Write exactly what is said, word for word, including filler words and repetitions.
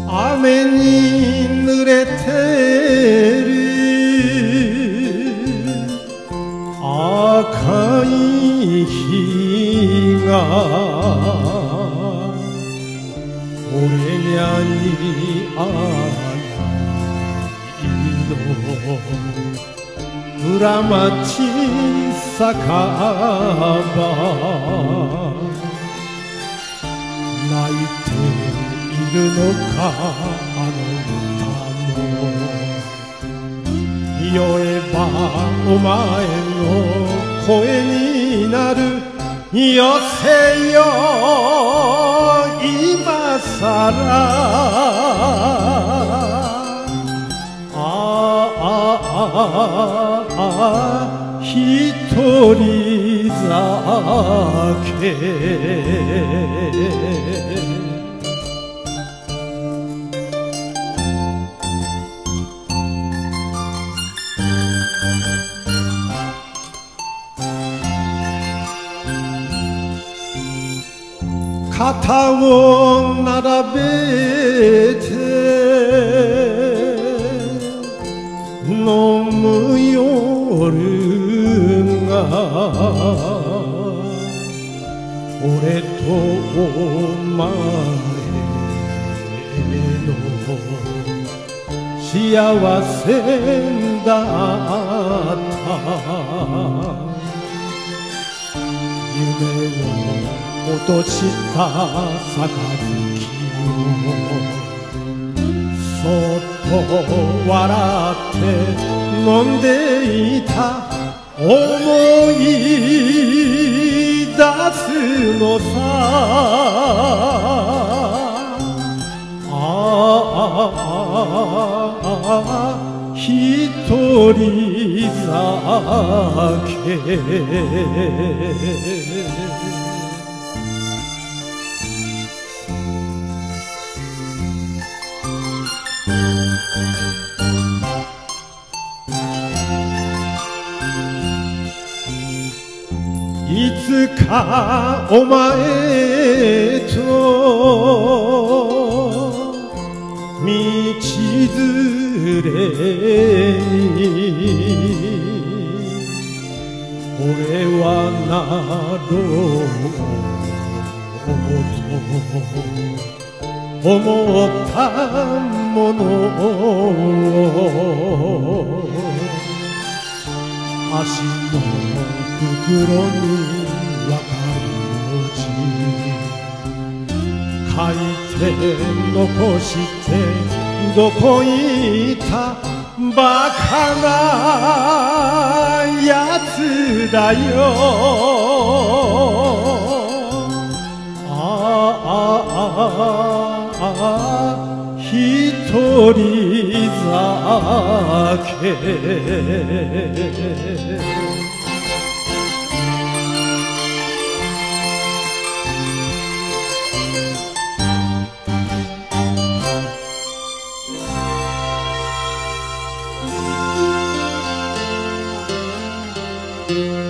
雨に濡れてる赤い日が俺にゃに会いの裏町酒場泣いているのかあの歌も酔えばお前の声になるよせよ今さらああああ一人酒肩を並べて飲む夜が俺とお前の幸せだった夢を落とした杯をそっと笑って飲んでいた思い出すのさああ一人酒いつかお前と道連れに俺はなろうと思ったものを足の袋に分かる文字書いて残してどこ行ったバカなやつだよああああ一人酒 「